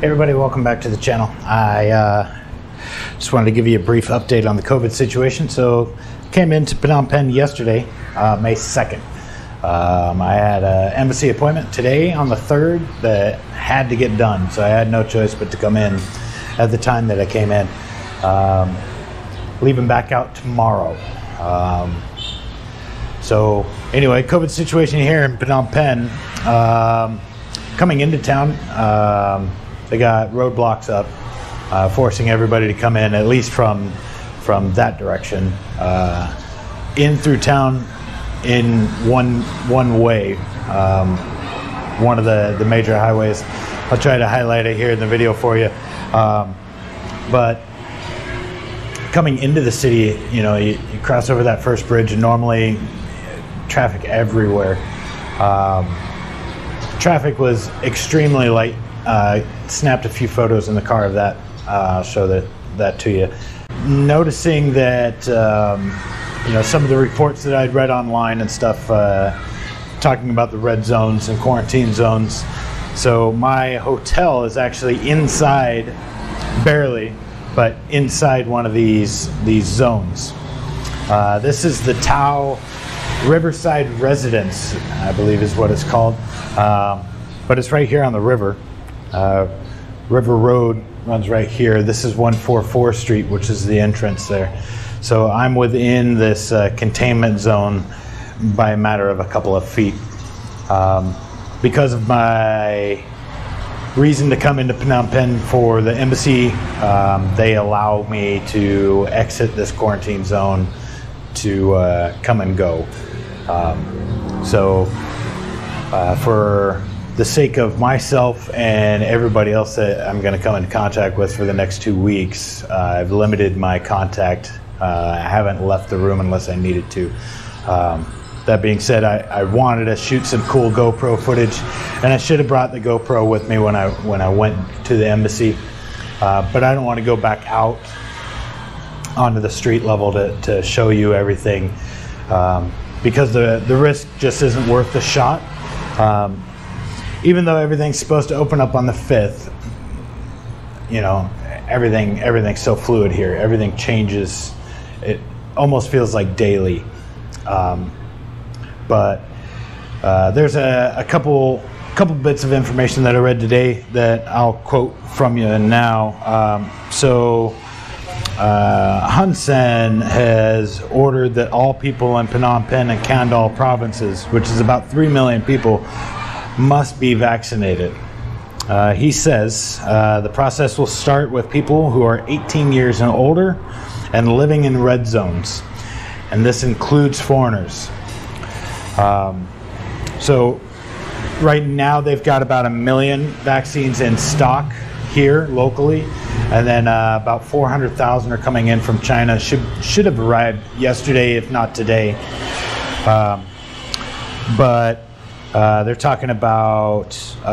Hey everybody, welcome back to the channel. I just wanted to give you a brief update on the COVID situation. So came into Phnom Penh yesterday, May 2nd. I had an embassy appointment today on the 3rd that had to get done, so I had no choice but to come in at the time that I came in. Leaving back out tomorrow. So anyway, COVID situation here in Phnom Penh. Coming into town, they got roadblocks up, forcing everybody to come in, at least from that direction, in through town in one way, one of the major highways. I'll try to highlight it here in the video for you. But coming into the city, you cross over that first bridge, and normally traffic everywhere. Traffic was extremely light. Snapped a few photos in the car of that. I'll show that to you. Noticing that some of the reports that I'd read online and stuff talking about the red zones and quarantine zones. So my hotel is actually inside, barely, but inside one of these zones. This is the Tao Riverside Residence, I believe is what it's called. But it's right here on the river. River Road runs right here. This is 144 Street, which is the entrance there. So I'm within this containment zone by a matter of a couple of feet. Because of my reason to come into Phnom Penh for the embassy, they allow me to exit this quarantine zone to come and go. For the sake of myself and everybody else that I'm going to come into contact with for the next 2 weeks, I've limited my contact. I haven't left the room unless I needed to. That being said, I wanted to shoot some cool GoPro footage, and I should have brought the GoPro with me when I went to the embassy. But I don't want to go back out onto the street level to show you everything, because the risk just isn't worth the shot. Even though everything's supposed to open up on the 5th, everything's so fluid here. Everything changes. It almost feels like daily. But there's a couple bits of information that I read today that I'll quote from you now. Hun Sen has ordered that all people in Phnom Penh and Kandal provinces, which is about 3 million people, must be vaccinated. He says the process will start with people who are 18 years and older and living in red zones, and this includes foreigners. So right now they've got about 1 million vaccines in stock here locally, and then about 400,000 are coming in from China. Should have arrived yesterday, if not today. But they're talking about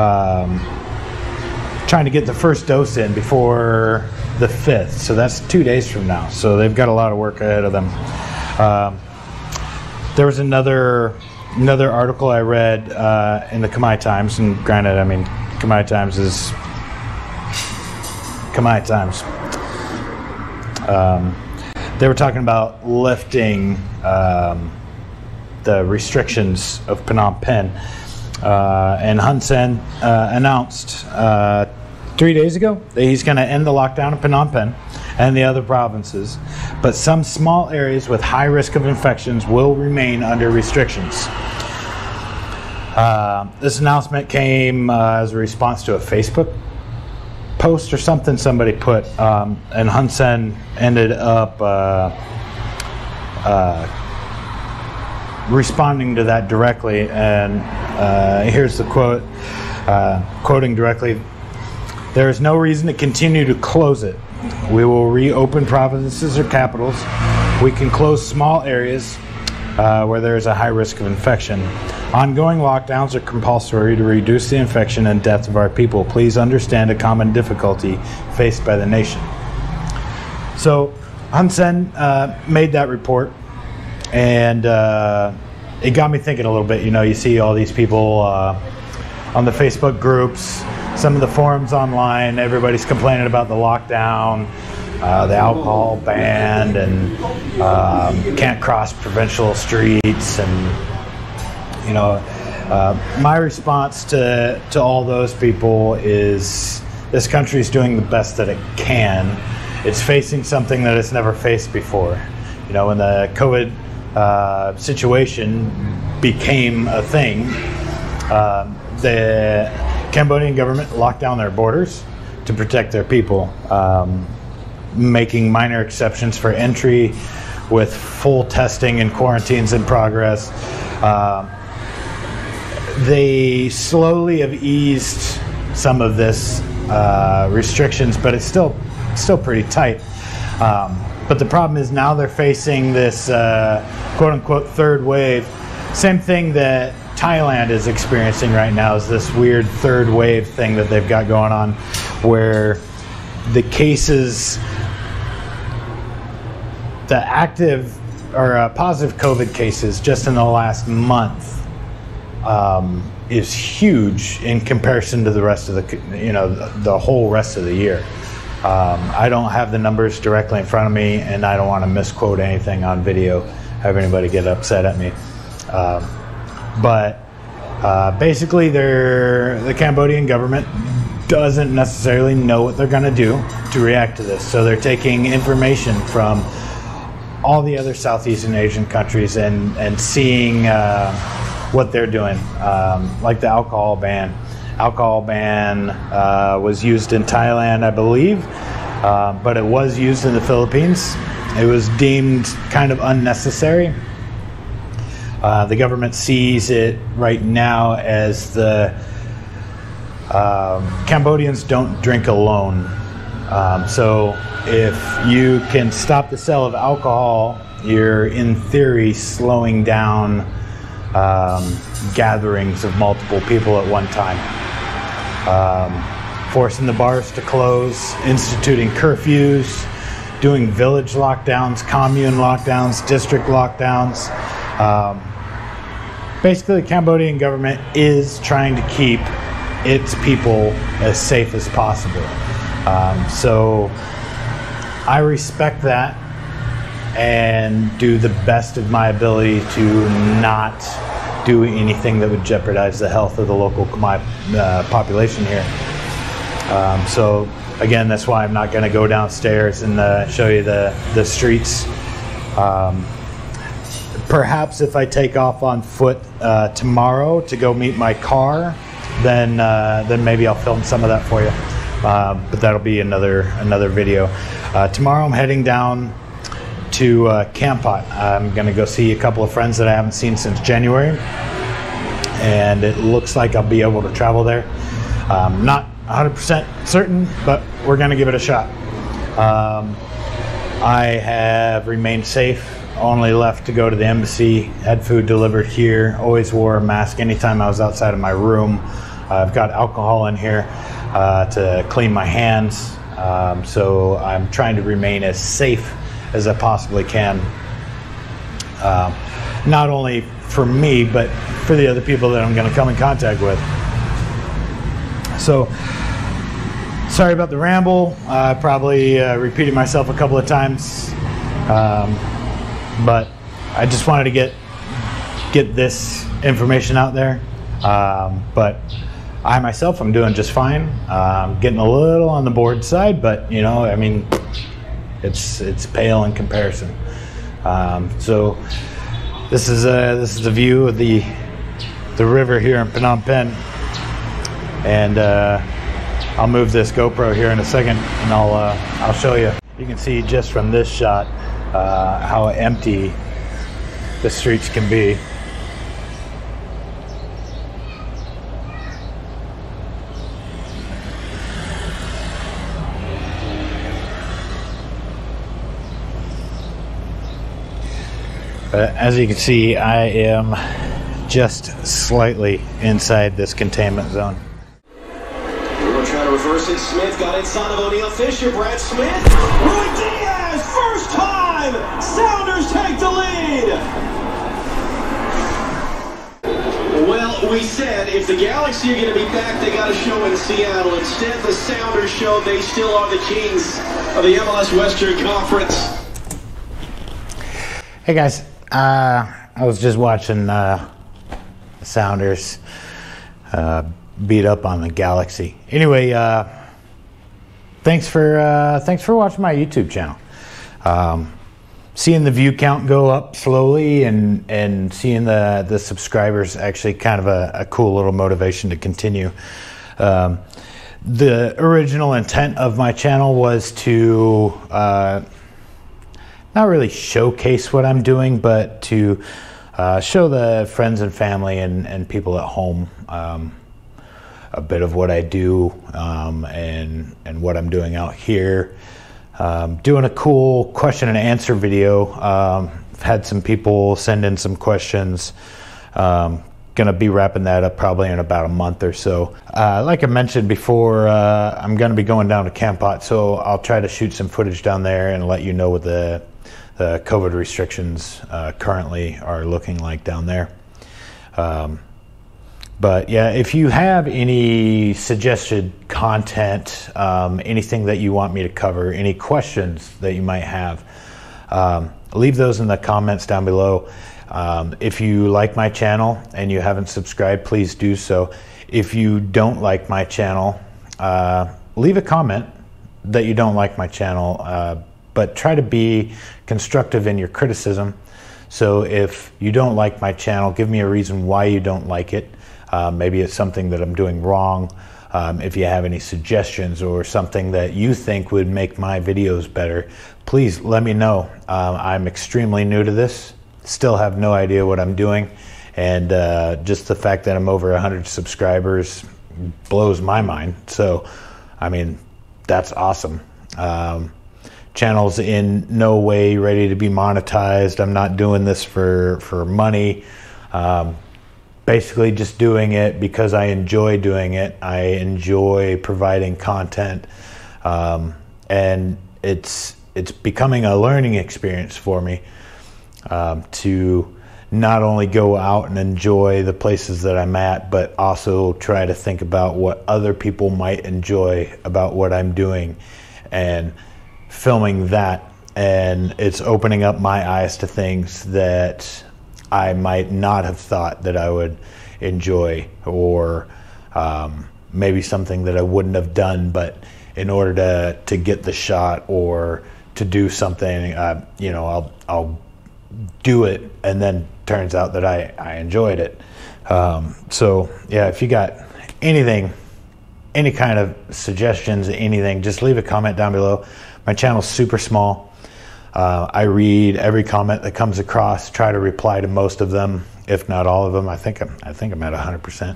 trying to get the first dose in before the 5th, so that's 2 days from now. So they've got a lot of work ahead of them. There was another article I read in the Khmer Times, and granted, I mean, Khmer Times is Khmer Times. They were talking about lifting the restrictions of Phnom Penh, and Hun Sen announced 3 days ago that he's going to end the lockdown in Phnom Penh and the other provinces, but some small areas with high risk of infections will remain under restrictions. This announcement came as a response to a Facebook post or something somebody put, and Hun Sen ended up responding to that directly, and here's the quote, quoting directly: "There is no reason to continue to close it. We will reopen provinces or capitals. We can close small areas where there is a high risk of infection. Ongoing lockdowns are compulsory to reduce the infection and death of our people. Please understand a common difficulty faced by the nation." So Hun Sen made that report, and it got me thinking a little bit. You see all these people on the Facebook groups some of the forums online, everybody's complaining about the lockdown, the alcohol ban, and can't cross provincial streets, and you know, my response to all those people is this country is doing the best that it can. It's facing something that it's never faced before. You know, when the COVID situation became a thing, the Cambodian government locked down their borders to protect their people, making minor exceptions for entry with full testing and quarantines in progress. They slowly have eased some of this restrictions, but it's still pretty tight. But the problem is now they're facing this quote-unquote third wave. Same thing that Thailand is experiencing right now, is this weird third wave thing that they've got going on, where the cases, the active or positive COVID cases just in the last month is huge in comparison to the rest of the, you know, the whole rest of the year. I don't have the numbers directly in front of me, and I don't want to misquote anything on video, have anybody get upset at me. But basically the Cambodian government doesn't necessarily know what they're going to do to react to this. So they're taking information from all the other Southeastern Asian countries and seeing what they're doing, like the alcohol ban. Alcohol ban was used in Thailand, I believe, but it was used in the Philippines. It was deemed kind of unnecessary. The government sees it right now as the Cambodians don't drink alone. So if you can stop the sale of alcohol, you're in theory slowing down gatherings of multiple people at one time. Forcing the bars to close, instituting curfews, doing village lockdowns, commune lockdowns, district lockdowns. Basically, the Cambodian government is trying to keep its people as safe as possible. So I respect that and do the best of my ability to not do anything that would jeopardize the health of the local population here. So again, that's why I'm not going to go downstairs and show you the streets. Perhaps if I take off on foot tomorrow to go meet my car, then maybe I'll film some of that for you. But that'll be another video. Tomorrow I'm heading down to Kampot. I'm going to go see a couple of friends that I haven't seen since January, and it looks like I'll be able to travel there. Not 100% certain, but we're going to give it a shot. I have remained safe. Only left to go to the embassy, had food delivered here, always wore a mask anytime I was outside of my room. I've got alcohol in here to clean my hands, so I'm trying to remain as safe as I possibly can. Not only for me, but for the other people that I'm going to come in contact with. So, sorry about the ramble. I probably repeated myself a couple of times. But I just wanted to get this information out there. But I myself, I'm doing just fine. Getting a little on the bored side, but you know, I mean, it's pale in comparison. So this is a view of the river here in Phnom Penh, and I'll move this GoPro here in a second, and I'll show you. You can see just from this shot how empty the streets can be. But as you can see, I am just slightly inside this containment zone. We were trying to reverse it. Smith got inside of O'Neal Fisher. Brad Smith. Roy Diaz, first time. Sounders take the lead. Well, we said if the Galaxy are going to be back, they got a show in Seattle. Instead, the Sounders show they still are the kings of the MLS Western Conference. Hey guys, I was just watching the Sounders beat up on the Galaxy. Anyway, thanks for watching my YouTube channel. Seeing the view count go up slowly and seeing the subscribers actually kind of a cool little motivation to continue. The original intent of my channel was to not really showcase what I'm doing, but to show the friends and family and people at home a bit of what I do and what I'm doing out here. Doing a cool question and answer video. I've had some people send in some questions. Gonna be wrapping that up probably in about a month or so. Like I mentioned before, I'm gonna be going down to Kampot, so I'll try to shoot some footage down there and let you know what the COVID restrictions currently are looking like down there. But yeah, if you have any suggested content, anything that you want me to cover, any questions that you might have, leave those in the comments down below. If you like my channel and you haven't subscribed, please do so. If you don't like my channel, leave a comment that you don't like my channel, but try to be constructive in your criticism. So if you don't like my channel, give me a reason why you don't like it. Maybe it's something that I'm doing wrong. If you have any suggestions or something that you think would make my videos better, please let me know. I'm extremely new to this, still have no idea what I'm doing, and just the fact that I'm over 100 subscribers blows my mind. So, I mean, that's awesome. Channel's in no way ready to be monetized. I'm not doing this for money. Basically just doing it because I enjoy doing it. I enjoy providing content, and it's becoming a learning experience for me to not only go out and enjoy the places that I'm at, but also try to think about what other people might enjoy about what I'm doing and filming that. And it's opening up my eyes to things that I might not have thought that I would enjoy, or maybe something that I wouldn't have done, but in order to get the shot or to do something, you know, I'll do it, and then turns out that I enjoyed it. So yeah, if you got anything, any kind of suggestions, anything, just leave a comment down below. My channel's super small. I read every comment that comes across, try to reply to most of them, if not all of them. I think I'm at 100%.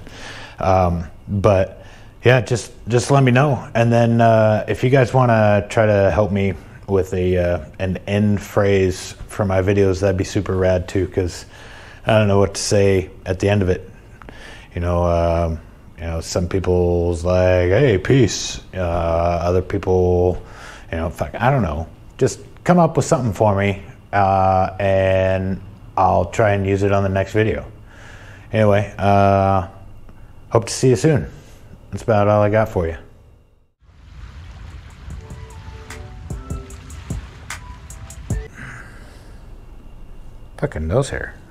But yeah, just let me know. And then if you guys want to try to help me with an end phrase for my videos, that'd be super rad too, because I don't know what to say at the end of it. You know, some people's like, hey, peace. Other people, you know, fuck, I don't know. Just come up with something for me, and I'll try and use it on the next video. Anyway, hope to see you soon. That's about all I got for you. Fucking nose hair.